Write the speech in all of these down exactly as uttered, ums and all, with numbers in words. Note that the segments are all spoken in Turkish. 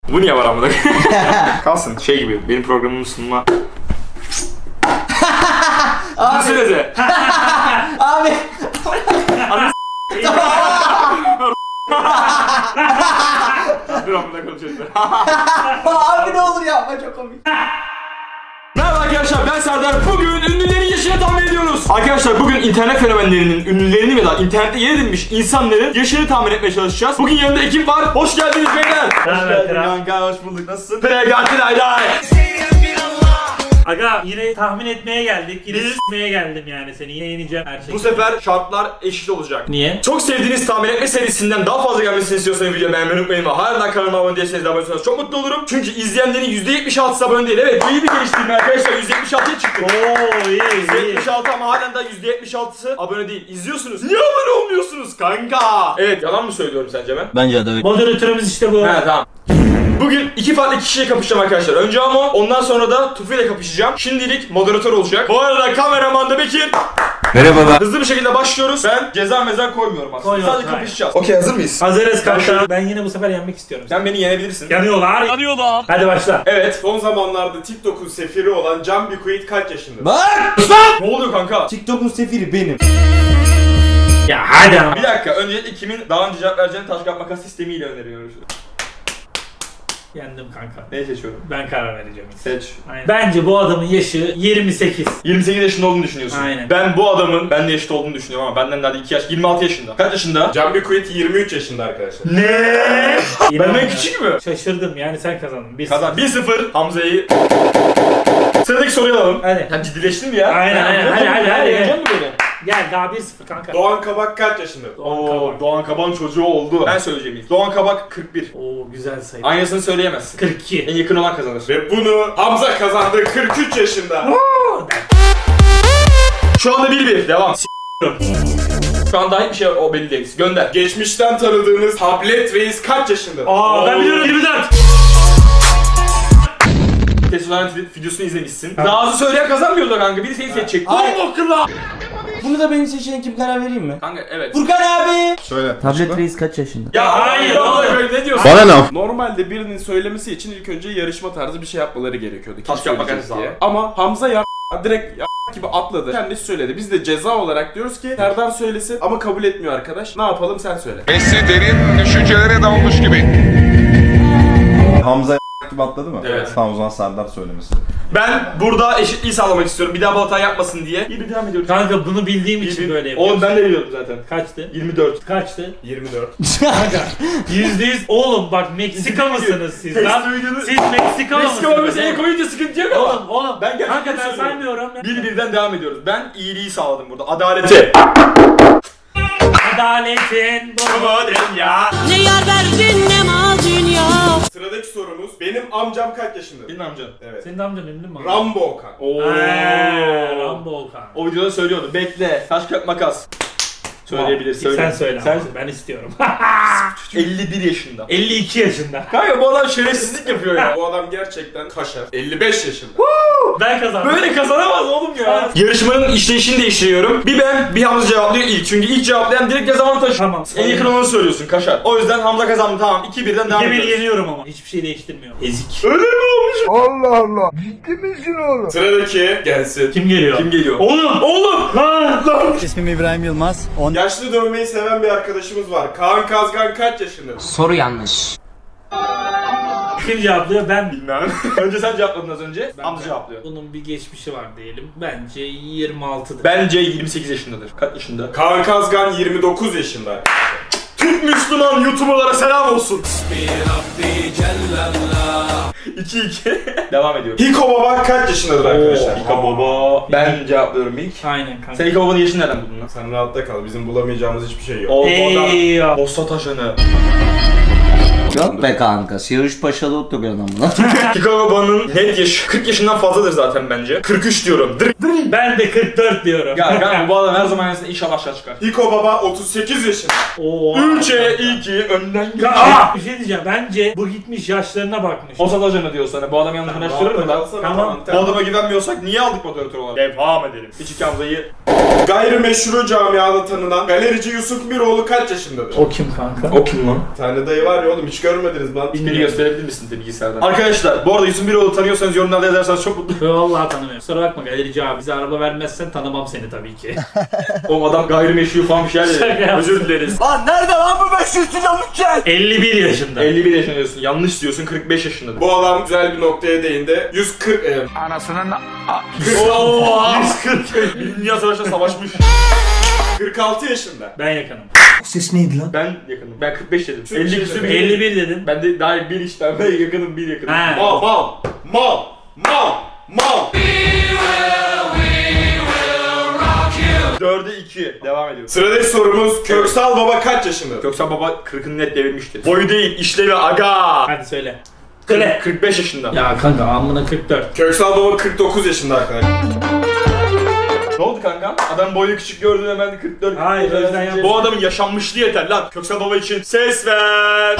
Bu niye var amına? Kalsın şey gibi benim programımı sunma. Abi. Düşünsenize. Abi. Dur amına konuşuyoruz. Abi ne olur yapma, çok komik. Merhaba arkadaşlar, ben Serdar. Bugün ünlülerin yaşını tahmin ediyoruz. Arkadaşlar bugün internet fenomenlerinin, ünlülerinin ya da internette yer edinmiş insanların yaşını tahmin etmeye çalışacağız. Bugün yanımda ekip var. Hoş geldiniz beyler. Hoş geldin kanka, hoş bulduk. Nasılsın? Pregatin ayday. Aga yine tahmin etmeye geldik. Yine s**meye geldim yani seni. Yine yeneceğim her şeyi. Bu sefer şartlar eşit olacak. Niye? Çok sevdiğiniz tahmin etme serisinden daha fazla gelmesini istiyorsanız videoyu beğenmeyi unutmayın ve hala kanalıma abone değilseniz de abone olursanız çok mutlu olurum. Çünkü izleyenlerin yüzde yetmiş altısı abone değil. Evet, bu iyi bir geliştirme arkadaşlar. yüzde yetmiş altıya çıktık. Oo iyi yüzde iyi. yetmiş altı ama halen daha yüzde yetmiş altısı abone değil. İzliyorsunuz. Niye abone olmuyorsunuz kanka? Evet, yalan mı söylüyorum sence ben? Bence de öyle. Moderatörümüz işte bu. He tamam. Bugün iki farklı kişiyle kapışacağım arkadaşlar. Önce Amo, ondan sonra da Tufi ile kapışacağım. Şimdilik moderatör olacak. Bu arada kameraman da Bekir. Merhaba. Hızlı bir şekilde başlıyoruz. Ben ceza meza koymuyorum aslında. Koyuyoruz, Sadece hayır. kapışacağız. Okey, hazır mıyız? Hazırız kanka. Ben yine bu sefer yenmek istiyorum. Sen beni yenebilirsin. Yanıyorlar. Yanıyorlar. Hadi başla. Evet. Son zamanlarda TikTok'un sefiri olan Can Bikuit kaç yaşında? Bak! Ne oluyor kanka? TikTok'un sefiri benim. Ya hadi ama. Bir dakika. Öncelikle kimin daha önce cevap vereceğini taş kağıt makas sistemiyle öneriyorum. Yendim kanka. Neyi seçiyorum? Ben karar vereceğim. Seç. Aynen. Bence bu adamın yaşı yirmi sekiz. yirmi sekiz yaşında olduğunu düşünüyorsun. Aynen. Ben bu adamın benimle eşit olduğunu düşünüyorum ama benden daha iki yaş. yirmi altı yaşında. Kaç yaşında? Can Bikuit yirmi üç yaşında arkadaşlar. Ne? İnanmıyorum. Benden küçük mü? Şaşırdım yani sen kazandın. Bir Kazan. bir sıfır Hamza'yı. Sıradaki soruyu alalım. Hadi. Ya ciddileştin mi ya? Aynen, Ha, aynen. ne Hadi, oldu? hadi, hadi. Yenecek mi beni? Gel daha bir sıfır kanka. Doğan Kabak kaç yaşında? Oo, Doğan Kabak'ın çocuğu oldu. Ben söyleyeceğim ilk. Doğan Kabak kırk bir. Oo güzel sayı. Aynısını söyleyemezsin. kırk iki. En yakın olan kazanır. Ve bunu Hamza kazandı kırk üç yaşında. Şu anda bir bir. Devam. Şu an daha hiçbir şey o belli değil. Gönder. Geçmişten tanıdığınız Tablet Reis kaç yaşında? Aa ben biliyorum yirmi dört. Testosteron videosunu izlemişsin. Daha hızlı söyleyen kazanmıyordu kanka. Biri seni seçecek. Ay. Dur bakın. Bunu da benim seçeneğim, kim karar vereyim mi? Kanka evet. Furkan abi. Söyle. Tablet Reis kaç yaşında? Ya Hayır, hayır oğlum. oğlum ne diyorsun? Bana ne? Normalde birinin söylemesi için ilk önce yarışma tarzı bir şey yapmaları gerekiyordu. Kim Taş yapmak söyleyecek en diye. Ama Hamza ya direkt ya gibi atladı. Kendisi söyledi. Biz de ceza olarak diyoruz ki Serdar söylesin ama kabul etmiyor arkadaş. Ne yapalım sen söyle. Messi derin düşüncelere dalmış gibi. Hamza gibi atladı mı? Evet. Tamam, o zaman Serdar söylemesi. Ben burada eşitliği sağlamak istiyorum. Bir daha bu hatayı yapmasın diye. İyi bir devam ediyoruz. Kanka bunu bildiğim İyi için bir- böyle yapıyorum. Oğlum ben de biliyordum zaten. Kaçtı? yirmi dört. Kaçtı? yirmi dört. Kanka yüzde yüz. Oğlum bak Meksika mısınız siz lan? Siz Meksika Meksika mısınız? bölgesine koyunca sıkıntı yok ama. Oğlum oğlum. Ben gerçekten Kanka ben söylüyorum. saymıyorum. Bir birden devam ediyoruz. Ben iyiliği sağladım burada. Adaleti. Adaletin bu. ya. Ne yar verdin ne mal dünya. Sıradaki sorumuz benim amcam kaç yaşında? Benim amcan. Evet. Senin amcan ünlü mü? Rambo Okan. Oo. Eee Rambo Okan. O videoda söylüyordu. Bekle. Taş kağıt makas. Söyleyebilirsin. Sen Söyle. söyle. Sen ama, Ben istiyorum. elli bir yaşında. elli iki yaşında. Kanka bu adam şerefsizlik yapıyor ya. Bu adam gerçekten kaşar. elli beş yaşında. Ben kazandım. Böyle kazanamaz oğlum ya. Yarışmanın işleyişini değiştiriyorum. Bir ben, bir Hamza cevaplıyor ilk. Çünkü ilk cevaplayan direkt dezavantaj. Tamam. En yakın olanı söylüyorsun kaşar. O yüzden Hamza kazandı, tamam. iki birden devam iki bir ediyoruz. yeniyorum ama. Hiçbir şey değiştirmiyor. Ezik. Öyle mi olmuş? Sıradaki gelsin. Kim geliyor? Kim geliyor? Oğlum! Oğlum! Lan! Lan! İsmim İbrahim Yılmaz. on Yaşlı dövmeyi seven bir arkadaşımız var. Kaan Kazgan kaç yaşında? Soru yanlış. Kim cevaplıyor? Ben Bilmem. Önce sen cevapladın az önce. Ben- Hamza ben- cevaplıyor. Bunun bir geçmişi var diyelim. Bence yirmi altıdır. Bence yirmi sekiz yaşındadır. Kaç yaşında? Kaan Kazgan yirmi dokuz yaşında. Türk Müslüman YouTuber'lara selam olsun. iki iki. Devam ediyorum. Hiko Baba kaç yaşındadır arkadaşlar? Hika baba. Ben cevaplıyorum ilk. Aynen kanka. Sen Hika babanın yaşını nereden buldun lan? Sen rahatta kal. Bizim bulamayacağımız hiçbir şey yok. O adam. Eyvah. Posta taşını. Yok be kanka, Siyavuş Paşa'da oturuyorsun amına. Hika babanın net yaşı kırk yaşından fazladır zaten bence. kırk üç diyorum. Dır. Ben de kırk dört diyorum. Ya kanka bu adam her zaman arasında inşallah aşağı çıkar. Hiko Baba otuz sekiz yaşında. Oo. üçe iki önden Ya, gel. aa, bir şey diyeceğim. Bence bu gitmiş yaşlarına bakmış. Posta taşını diyor sana. Bu adam yanlış araştırır mı lan? Tamam. Bu adama güvenmiyorsak niye aldık moderatör olarak? Devam edelim. Hiç iki Hamza'yı. Gayrimeşru camiada tanınan galerici Yusuf Miroğlu kaç yaşındadır? O kim kanka? O kim lan? Bir tane dayı var ya oğlum, hiç Hiç görmediniz lan. Beni gösterebilir misin de bilgisayardan? Arkadaşlar bu arada Yusuf Biroğlu tanıyorsanız yorumlarda yazarsanız çok mutlu. Vallahi tanımıyorum. Kusura bakma galerici abi. Bize araba vermezsen tanımam seni tabii ki. Oğlum adam gayrimeşru falan bir şeyler Şaka dedi. yaptım. Özür dileriz. Lan nerede lan bu beş yüz kiloluk elli bir yaşında. elli bir yaşında diyorsun. Yanlış diyorsun. kırk beş yaşında. Bu adam güzel bir noktaya değindi. yüz kırk... E, Ooo yüz kırk. Dünya Savaşı'nda savaşmış. kırk altı yaşında. Ben yakınım. Ben yakınım. Ben kırk beş dedim. elli küsur bir. elli bir dedin. Ben de daha bir işte. Ben yakınım bir yakınım. Ha. Mal mal mal mal mal. dörde iki. Devam ediyoruz. Sıradaki sorumuz Köksal Baba kaç yaşında? Köksal Baba kırkını net devirmiştir. Boyu değil, işlevi aga. Hadi söyle. Söyle. kırk beş yaşında. Ya kanka amına kırk dört. Köksal Baba kırk dokuz yaşında arkadaşlar. Ne oldu kanka? Adam boyu küçük gördün hemen de kırk dört. Hayır, o yüzden yapma. Bu adamın yaşanmışlığı yeter lan. Köksal Baba için ses ver.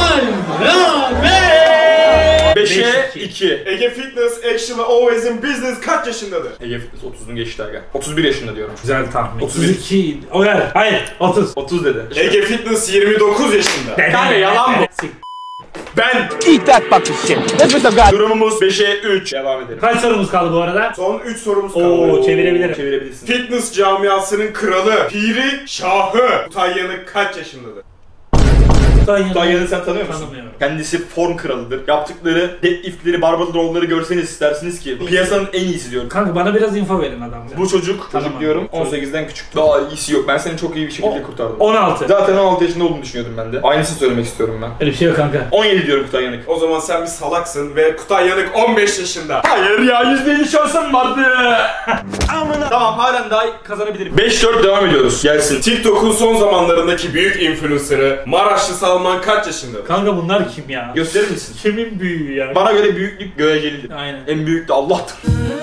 beşe iki. Ege Fitness Action ve Always in Business kaç yaşındadır? Ege Fitness otuzunu geçti aga. otuz bir yaşında diyorum. Güzel tahmin. otuz otuz iki. O yer. Hayır. otuz. otuz dedi. Ege Fitness yirmi dokuz yaşında. Kanka yalan bu. Ben. Durumumuz beşe üç. Devam edelim. Kaç sorumuz kaldı bu arada? Son üç sorumuz kaldı. Oo, çevirebilirim. Çevirebilirsin. Fitness camiasının kralı, piri, şahı Kutay Yanık kaç yaşındadır? Kutayyan'ı sen tanıyor musun? Tanımıyorum. Kendisi form kralıdır. Yaptıkları deadliftleri, barbell roll'ları görseniz istersiniz ki piyasanın en iyisi diyorum. Kanka bana biraz info verin adam. Bu çocuk, Tamam. çocuk diyorum on sekizden küçük. Daha iyisi yok. Ben seni çok iyi bir şekilde kurtardım. on altı. Zaten on altı yaşında olduğunu düşünüyordum ben de. Aynısını söylemek istiyorum ben. Öyle bir şey yok kanka. on yedi diyorum Kutay Yanık. O zaman sen bir salaksın ve Kutay Yanık on beş yaşında. Hayır ya yüzde elli şansım vardı. Tamam halen daha kazanabilirim. beş dört devam ediyoruz. Gelsin. TikTok'un son zamanlarındaki büyük influencer'ı Maraşlı Salman kaç yaşındadır? Kanka bunlar kim ya? Gösterir misin? Kimin büyüğü ya? Bana göre büyüklük görecelidir. Aynen. En büyük de Allah'tır.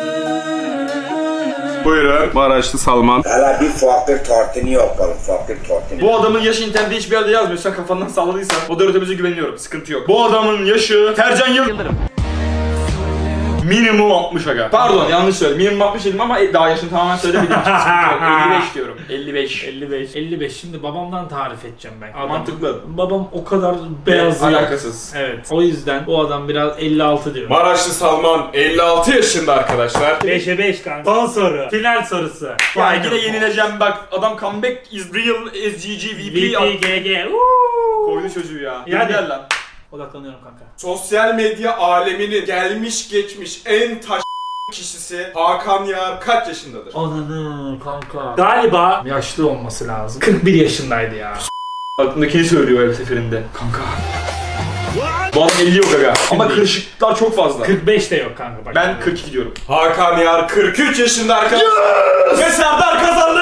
Buyurun. Maraşlı Salman. Hala bir fakir tartını yapalım, fakir tartını. Bu adamın yaşı internette hiçbir yerde yazmıyor. Sen kafandan salladıysan moderatörümüze güveniyorum. Sıkıntı yok. Bu adamın yaşı Tercan Yıldırım. Minimum altmış aga. Pardon yanlış söyledim. Minimum altmış dedim ama daha yaşını tamamen söylemedim. elli beş diyorum. elli beş. elli beş. elli beş. Şimdi babamdan tarif edeceğim ben. Adam- Mantıklı. Babam o kadar beyaz yok. Alakasız. Evet. O yüzden bu adam biraz elli altı diyor. Maraşlı Salman elli altı yaşında arkadaşlar. beşe beş kanka. Son soru. Final sorusu. Ya yine yenileceğim bak. Adam comeback is real S G G V P V P yaptı. G G. Koydu çocuğu ya. Ya hadi. Gel lan. Odaklanıyorum kanka. Sosyal medya aleminin gelmiş geçmiş en taş kişisi Hakan Yağar kaç yaşındadır? Ananı kanka. Galiba yaşlı olması lazım. kırk bir yaşındaydı ya. Aklındakini söylüyor her seferinde. Kanka. Bu adam elli yok aga. Ama kırışıklar çok fazla. kırk beş de yok kanka. Bak. Ben kırk iki diyorum. Hakan Yağar kırk üç yaşında arkadaşlar. Ve Serdar kazandı.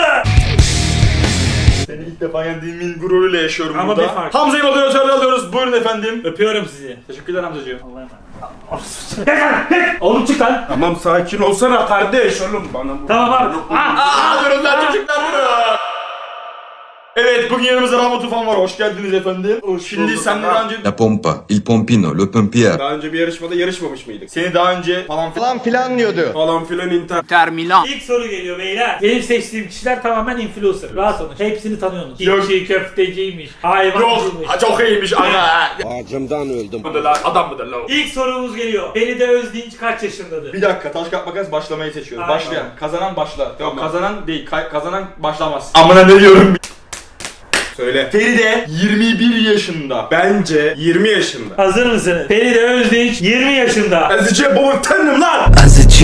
Seni ilk defa yendiğimin gururuyla yaşıyorum Ama burada. bir fark. Hamza'yı moderatörle alıyoruz. Buyurun efendim. Öpüyorum sizi. Teşekkürler Hamzacığım. Allah'a emanet. Oğlum çık lan. Tamam sakin olsana kardeş oğlum bana bu. Tamam abi. Aa, Aa durun lan çocuklar durun. Evet bugün yanımızda Rahmet Ufan var. Hoş geldiniz efendim. Şimdi senle daha önce... La pompa, il pompino, le pompier. Daha önce bir yarışmada yarışmamış mıydık? Seni daha önce falan filan... filan diyordu. Falan filan inter. İlk soru geliyor beyler. Benim seçtiğim kişiler tamamen influencer. Rahat olun. Hepsini tanıyorsunuz. Yok. Çiğ köfteciymiş. Hayvancıymış. Yok. Ha, çok iyiymiş ana. Acımdan öldüm. Mıdır lan? Adam mıdır lan? İlk sorumuz geliyor. Feride Özdinç kaç yaşındadır? Bir dakika taş kağıt makas başlamayı seçiyoruz. Aynen. Başlayan. Kazanan başlar. Yok kazanan değil. Kay- kazanan başlamaz. Amına ne diyorum? Söyle. Feride yirmi bir yaşında. Bence yirmi yaşında. Hazır mısınız? Feride Özdinç yirmi yaşında. Azice baba tanrım lan.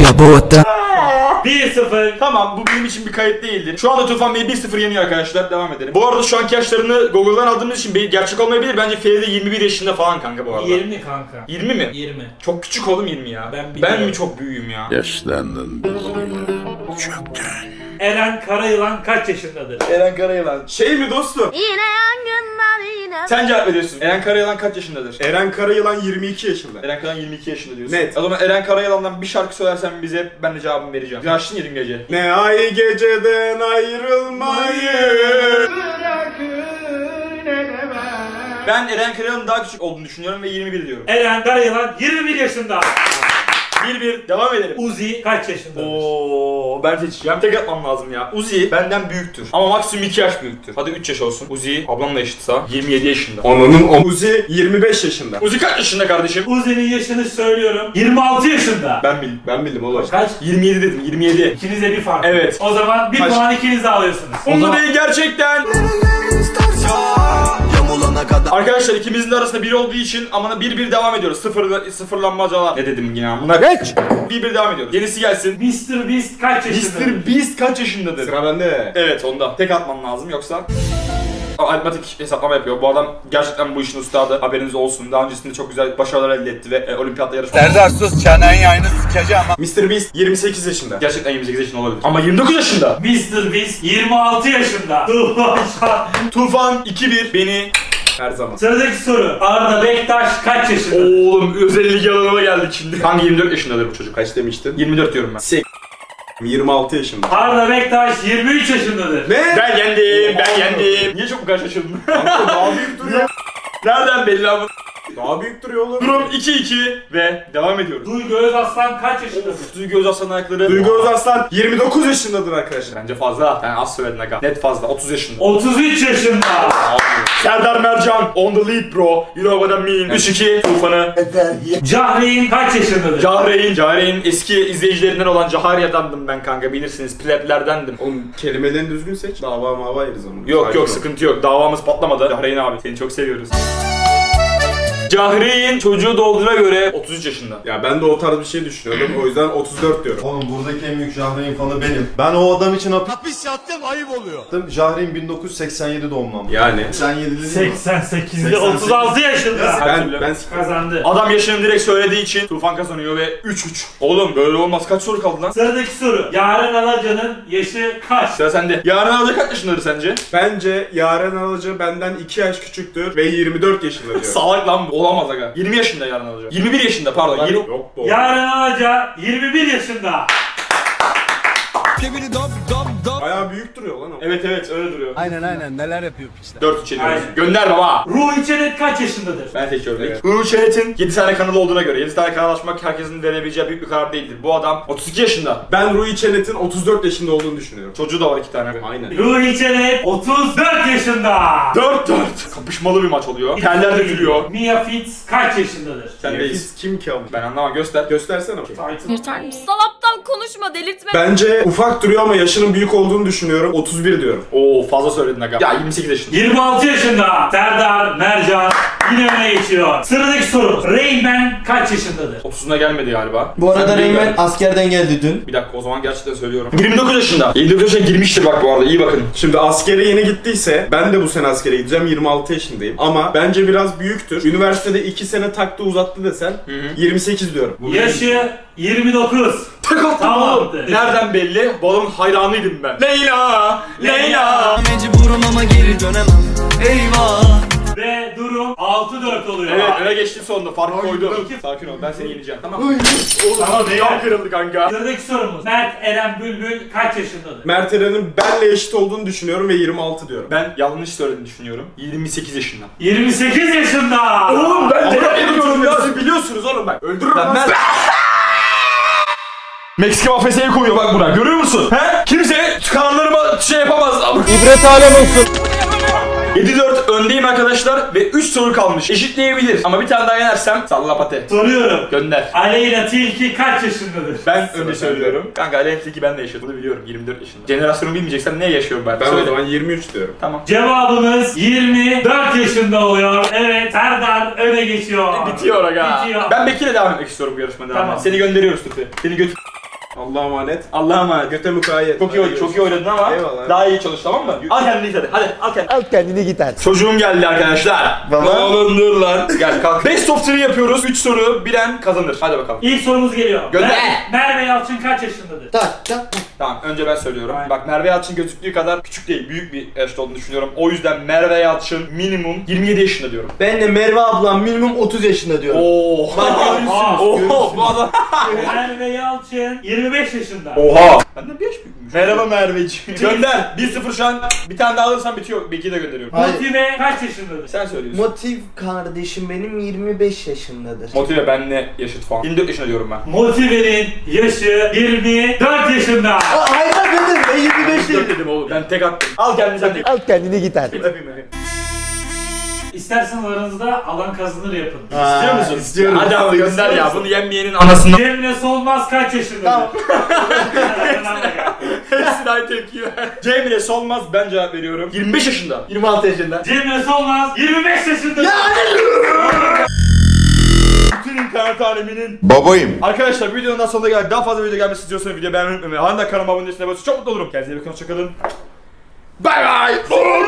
bir sıfır. Tamam bu benim için bir kayıt değildir. Şu anda Tufan Bey bir sıfır yeniyor arkadaşlar. Devam edelim. Bu arada şu anki yaşlarını Google'dan aldığımız için be- gerçek olmayabilir. Bence Feride yirmi bir yaşında falan kanka bu arada. yirmi kanka. yirmi mi? yirmi. Çok küçük oğlum yirmi ya. Ben ben biliyorum. mi çok büyüğüm ya? Yaşlandın çoktan. Eren Karayılan kaç yaşındadır? Eren Karayılan. Şey mi dostum? Yine yangınlar yine. Sen cevap veriyorsun. Eren Karayılan kaç yaşındadır? Eren Karayılan yirmi iki yaşında. Eren Karayılan yirmi iki yaşında diyorsun. Net. O zaman Eren Karayılan'dan bir şarkı söylersen bize ben de cevabımı vereceğim. Yaşlın ya dün gece. Ne ay geceden ayrılmayı. Ben Eren Karayılan'ın daha küçük olduğunu düşünüyorum ve yirmi bir diyorum. Eren Karayılan yirmi bir yaşında. bir bir devam edelim. Uzi kaç yaşındadır? Oo, ben seçeceğim. Tek atmam lazım ya. Uzi benden büyüktür. Ama maksimum iki yaş büyüktür. Hadi üç yaş olsun. Uzi ablamla eşitsa yirmi yedi yaşında. Ananın o. Uzi yirmi beş yaşında. Uzi kaç yaşında kardeşim? Uzi'nin yaşını söylüyorum. yirmi altı yaşında. Ben bildim. Ben bildim oğlum. Kaç? yirmi yedi dedim. yirmi yedi. İkinize bir fark. Evet. O zaman bir Kaç? puan ikiniz de alıyorsunuz. O Onu zaman değil gerçekten. Arkadaşlar ikimizin de arasında bir olduğu için amına bir bir devam ediyoruz. Sıfır, sıfırlanmacalar. Ne dedim yine amına? Geç. bir bir devam ediyoruz. Yenisi gelsin. mister Beast kaç yaşındadır? mister Beast kaç yaşındadır? Sıra bende. Evet onda. Tek atman lazım yoksa aritmetik hesaplama yapıyor. Bu adam gerçekten bu işin ustadı. Haberiniz olsun. Daha öncesinde çok güzel başarılar elde etti ve e, olimpiyatta yarışma. Serdar sus çenen yayını sikeceğim. mister Beast yirmi sekiz yaşında. Gerçekten yirmi sekiz yaşında olabilir. Ama yirmi dokuz yaşında. mister Beast yirmi altı yaşında. Tufan iki bir beni. Her zaman. Sıradaki soru. Arda Bektaş kaç yaşında? Oğlum özellik alanıma geldik şimdi. Hangi yirmi dört yaşındadır bu çocuk? Kaç demiştin? yirmi dört diyorum ben. Sek. yirmi altı yaşında. Arda Bektaş yirmi üç yaşındadır. Ne? Ben yendim, ben yendim. Niye çok bu kadar şaşırdın? Kanka daha büyük duruyor. Nereden belli ama? Daha büyük duruyor oğlum. Durum iki iki ve devam ediyoruz. Duygu Özaslan kaç yaşındadır? Duygu Özaslan'ın ayakları. Duygu Özaslan yirmi dokuz yaşındadır arkadaşlar. Bence fazla. Ben az söyledin aga. Net fazla. otuz yaşında. otuz üç yaşında. Serdar Mercan on the lead bro. You know what I mean. üç iki Tufan'ı. Cahreyn kaç yaşındadır? Cahreyn. Cahreyn eski izleyicilerinden olan Caharya'dandım ben kanka. Bilirsiniz pleblerdendim. Oğlum kelimelerini düzgün seç. Dava mava yeriz onu. Yok Sakin yok ol. sıkıntı yok. Davamız patlamadı. Cahreyn abi seni çok seviyoruz. Cahreyn çocuğu doğduğuna göre otuz üç yaşında. Ya ben de o tarz bir şey düşünüyordum. O yüzden otuz dört diyorum. Oğlum buradaki en büyük Jahreyn fanı benim. Ben o adam için hapis yattım, ayıp oluyor. Jahreyn bin dokuz yüz seksen yedi doğumlu. Yani. seksen yedi değil mi? seksen sekizde seksen sekiz. otuz altı yaşında. Her Ben türlü. ben Kazandı. Adam yaşını direkt söylediği için Tufan kazanıyor ve üç üç. Oğlum böyle olmaz. Kaç soru kaldı lan? Sıradaki soru. Yaren Alacan'ın yaşı kaç? Sıra sende. Yarın alacak kaç yaşındadır sence? bence Yaren Alıcı benden iki yaş küçüktür ve yirmi dört yaşında diyorum. Salak lan bu. Olamaz aga. yirmi yaşında yarın alacak. yirmi bir yaşında pardon. yirmi... Yok bu. Yaren Alaca yirmi bir yaşında. Bayağı büyük duruyor lan o. Evet evet öyle duruyor. Aynen aynen neler yapıyor piçler. dört üç ediyoruz. Aynen. Gönder baba. Ruhi Çenet kaç yaşındadır? Ben seçiyorum ilk. Evet. Uğur Çelet'in yedi tane kanalı olduğuna göre yedi tane kanal açmak herkesin verebileceği büyük bir karar değildir. Bu adam otuz iki yaşında. Ben Ruhi Çenet'in otuz dört yaşında olduğunu düşünüyorum. Çocuğu da var iki tane. Aynen. Ruhi Çenet otuz dört yaşında. dört dört. Kapışmalı bir maç oluyor. Teller dökülüyor. Mia Fitz kaç yaşındadır? Sendeyiz. Kim ki ama? Ben anlamam göster. Göstersene. Yırtar mısın? Salaptan konuşma, delirtme. Bence ufak duruyor ama yaşının büyük olduğunu düşünüyorum. otuz bir diyorum. Oo fazla söyledin aga. Ya yirmi sekiz yaşında. yirmi altı yaşında Serdar Mercan yine öne geçiyor. Sıradaki soru. Rain Man kaç yaşındadır? otuzuna gelmedi galiba. Bu arada Sen Reymen bilmiyorum. askerden geldi dün. Bir dakika o zaman gerçekten söylüyorum. yirmi dokuz yaşında. yirmi dokuz yaşına girmiştir bak bu arada iyi bakın. Şimdi askere yeni gittiyse ben de bu sene askere gideceğim. yirmi altı yaşındayım. Ama bence biraz büyüktür. Üniversitede iki sene taktı uzattı desen yirmi sekiz diyorum. Yaşı yirmi dokuz. Tek attım Tamam. oğlum. Nereden belli? Bu adamın hayranıydım ben. Leyla, Leyla. Mecburum ama geri dönemem. Eyvah. Ve durum altı dört oluyor. Evet öne geçtim sonunda fark koydum. Sakin ol ben seni yeneceğim. Tamam. Oğlum Tamam, yağ beyler. kırıldı kanka. Sıradaki sorumuz. Mert Eren Bülbül kaç yaşındadır? Mert Eren'in benle eşit olduğunu düşünüyorum ve yirmi altı diyorum. Ben yanlış söylediğini düşünüyorum. yirmi sekiz yaşında. yirmi sekiz yaşında. Oğlum ben de ediyorum ya. Siz biliyorsunuz oğlum bak. Öldürürüm Ben, lan. ben... Meksika mafyasını koyuyor bak buna. Görüyor musun? He? Kimse kanallarıma şey yapamaz. İbret alem olsun. yedi dört öndeyim arkadaşlar ve üç soru kalmış. Eşitleyebilir ama bir tane daha yenersem salla pate. Soruyorum. Gönder. Aleyna Tilki kaç yaşındadır? Ben önce söylüyorum. Kanka Aleyna Tilki ben de yaşadım. Bunu biliyorum. yirmi dört yaşında. Jenerasyonu bilmeyeceksen ne yaşıyorum ben? Ben o Söyle. zaman yirmi üç diyorum. Tamam. Cevabımız yirmi dört yaşında oluyor. Evet, Serdar öne geçiyor. Bitiyor aga. Bitiyor. Ben Bekir'le devam etmek istiyorum bu yarışmada. Tamam. Seni gönderiyoruz Tufi. Seni götür. Allah'a emanet. Allah'a emanet. Göte mukayyet. Çok iyi oynadın, çok iyi oynadın ama Eyvallah. daha iyi çalış tamam mı? Al kendini git hadi. Hadi al kendini. Al kendini git hadi. Çocuğum geldi arkadaşlar. Baba. Oğlum dur lan. Gel kalk. Best of three yapıyoruz. üç soru bilen kazanır. Hadi bakalım. İlk sorumuz geliyor. Gönder. Mer- Merve Yalçın kaç yaşındadır? Tak tak. Tamam önce ben söylüyorum. Aynen. Bak Merve Yalçın gözüktüğü kadar küçük değil. Büyük bir yaşta olduğunu düşünüyorum. O yüzden Merve Yalçın minimum yirmi yedi yaşında diyorum. Ben de Merve ablam minimum otuz yaşında diyorum. Oo. Bak görürsünüz. Oo. Bu adam. Merve Yalçın yirmi beş yaşında. Oha. Benden bir yaş büyük mü? büyümüş. Merhaba Merveciğim. Gönder. bir sıfır şu an. Bir tane daha alırsan bitiyor. Bilgiyi de gönderiyorum. Hayır. Motive kaç yaşındadır? Sen söylüyorsun. Motiv kardeşim benim yirmi beş yaşındadır. Motive benle yaşıt falan. yirmi dört yaşında diyorum ben. Motive'nin yaşı yirmi dört yaşında. Aa, hayır dedim ben yirmi beş yirmi dört dedim oğlum. Ben tek attım. Al kendini sen tek. Al kendini git artık. Öpeyim öpeyim. İsterseniz aranızda alan kazanır yapın. İstiyor musun? İstiyorum. Hadi ama gönder İstiyor ya. musun? Bunu yenmeyenin anasını. Cemre Solmaz kaç yaşındadır? Tamam. Hepsine aynı tepki ver. Cemile Solmaz ben cevap veriyorum. yirmi beş yaşında. yirmi altı yaşında. Cemre Solmaz yirmi beş yaşında. Bütün internet aleminin. Babayım. Arkadaşlar videonun daha sonuna geldik. Daha fazla video gelmesi istiyorsanız videoyu beğenmeyi unutmayın. Halen kanalıma abone değilseniz çok mutlu olurum. Kendinize iyi bakın. Hoşçakalın. Bay bay.